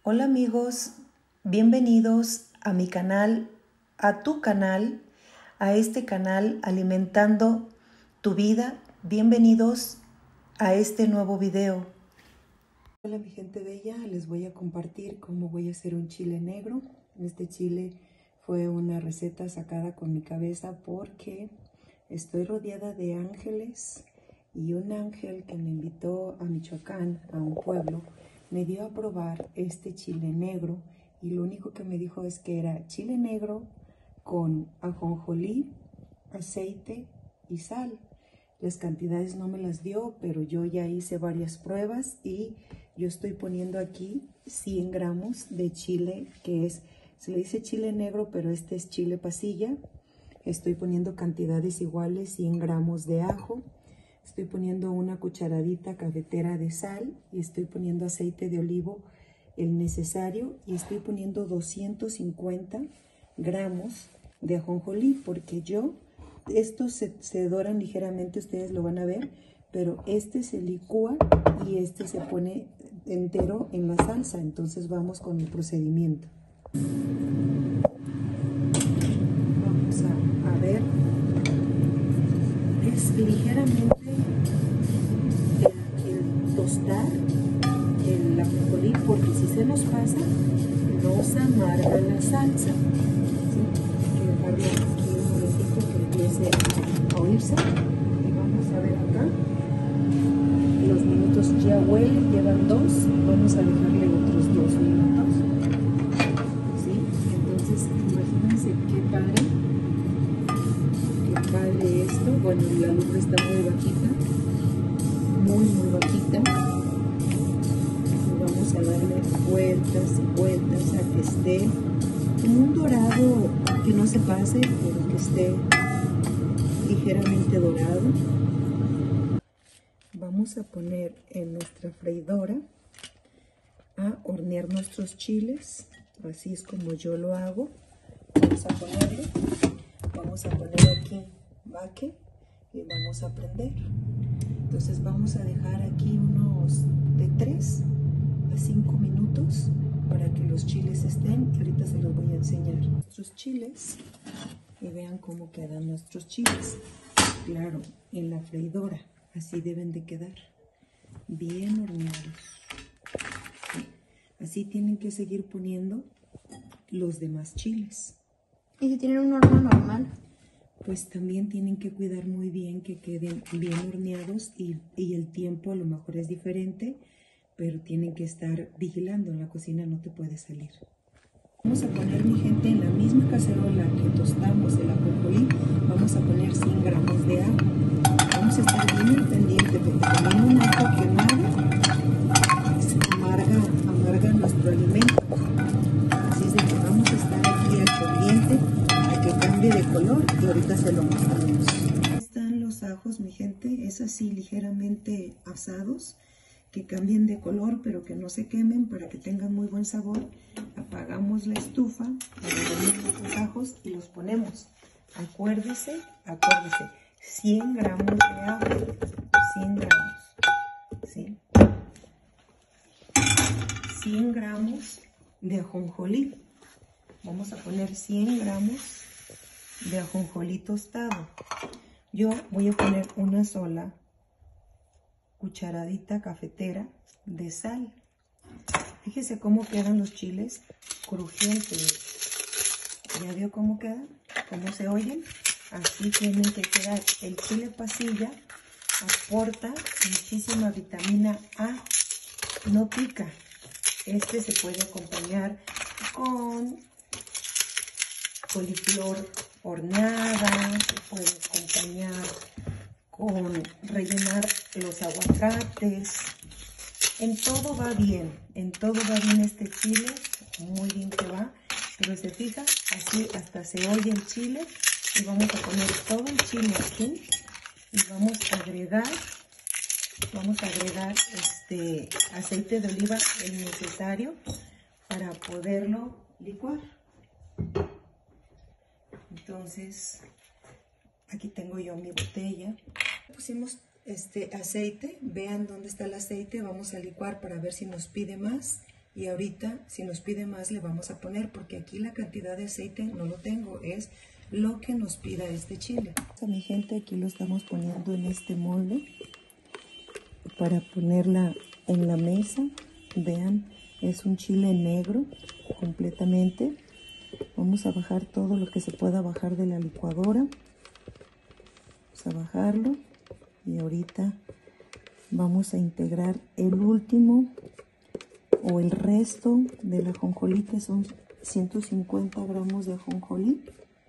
Hola amigos, bienvenidos a mi canal, a tu canal, a este canal Alimentando tu Vida. Bienvenidos a este nuevo video. Hola mi gente bella, les voy a compartir cómo voy a hacer un chile negro. Este chile fue una receta sacada con mi cabeza porque estoy rodeada de ángeles y un ángel que me invitó a Michoacán, a un pueblo, me dio a probar este chile negro y lo único que me dijo es que era chile negro con ajonjolí, aceite y sal. Las cantidades no me las dio, pero yo ya hice varias pruebas y yo estoy poniendo aquí 100 gramos de chile, que es, se le dice chile negro, pero este es chile pasilla. Estoy poniendo cantidades iguales, 100 gramos de ajo. Estoy poniendo una cucharadita cafetera de sal y estoy poniendo aceite de olivo, el necesario, y estoy poniendo 250 gramos de ajonjolí, porque estos se doran ligeramente, ustedes lo van a ver, pero este se licúa y este se pone entero en la salsa. Entonces vamos con el procedimiento. Vamos a ver, es ligeramente el tostar el ajonjolí, porque si se nos pasa nos amarga la salsa. ¿Sí? Hay que dejarlo aquí un momentito que empiece a oírse y vamos a ver acá. Los minutos ya huelen, llevan 2, vamos a dejarle otros 2 minutos. ¿Sí? Entonces imagínense qué padre esto. Bueno, la luz está muy bajita, muy bajita. Vamos a darle vueltas y vueltas a que esté en un dorado, que no se pase, pero que esté ligeramente dorado. Vamos a poner en nuestra freidora a hornear nuestros chiles. Así es como yo lo hago. Vamos a poner aquí baque y vamos a prender. Entonces vamos a dejar aquí unos de 3 a 5 minutos para que los chiles estén, y ahorita se los voy a enseñar nuestros chiles y vean cómo quedan nuestros chiles. Claro, en la freidora así deben de quedar, bien horneados. Así tienen que seguir poniendo los demás chiles. ¿Y si tienen un horno normal? Pues también tienen que cuidar muy bien que queden bien horneados y el tiempo a lo mejor es diferente, pero tienen que estar vigilando. En la cocina no te puede salir. Vamos a poner, mi gente, en la misma cacerola que tostamos el ajonjolí, vamos a poner 100 gramos de ajo. Vamos a estar bien al pendiente, porque también un ajo quemado amarga nuestro alimento. Así es de que vamos a estar aquí al pendiente a que cambie de color y ahorita se lo mostramos. Están los ajos, mi gente, es así ligeramente asados, que cambien de color pero que no se quemen para que tengan muy buen sabor. Apagamos la estufa, agarramos los ajos y los ponemos. Acuérdese, 100 gramos de ajo, 100 gramos, ¿sí? 100 gramos de ajonjolí. Vamos a poner 100 gramos de ajonjolí tostado. Yo voy a poner una sola cucharadita cafetera de sal. Fíjese cómo quedan los chiles crujientes. ¿Ya vio cómo quedan? ¿Cómo se oyen? Así tienen que quedar. El chile pasilla aporta muchísima vitamina A. No pica. Este se puede acompañar con coliflor horneada, se puede acompañar con rellenar los aguacates. En todo va bien este chile, muy bien que va, pero se fija, así hasta se oye el chile. Y vamos a poner todo el chile aquí y vamos a agregar aceite de oliva, el necesario para poderlo licuar. Entonces aquí tengo yo mi botella. Pusimos aceite, vean dónde está el aceite. Vamos a licuar para ver si nos pide más Y ahorita, si nos pide más, le vamos a poner, porque aquí la cantidad de aceite no lo tengo, es lo que nos pida este chile. Mi gente, aquí lo estamos poniendo en este molde para ponerla en la mesa. Vean, es un chile negro completamente. Vamos a bajar todo lo que se pueda bajar de la licuadora. Vamos a bajarlo y ahorita vamos a integrar el último o el resto del ajonjolí, que son 150 gramos de ajonjolí.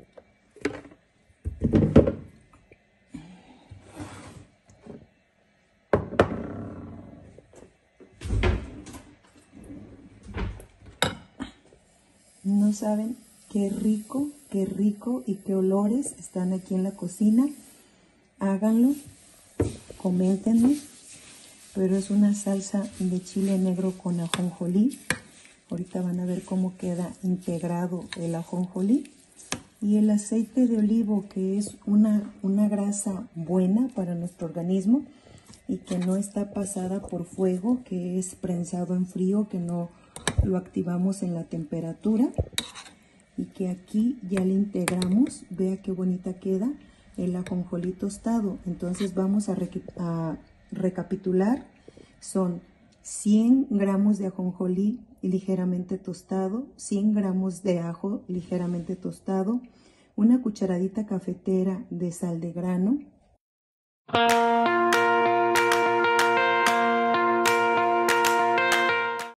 No saben qué rico y qué olores están aquí en la cocina. Háganlo, coméntenme. Pero es una salsa de chile negro con ajonjolí. Ahorita van a ver cómo queda integrado el ajonjolí. Y el aceite de olivo, que es una grasa buena para nuestro organismo y que no está pasada por fuego, que es prensado en frío, que no lo activamos en la temperatura. Y que aquí ya le integramos. Vea qué bonita queda el ajonjolí tostado. Entonces vamos a recapitular. Son 100 gramos de ajonjolí ligeramente tostado, 100 gramos de ajo ligeramente tostado, una cucharadita cafetera de sal de grano,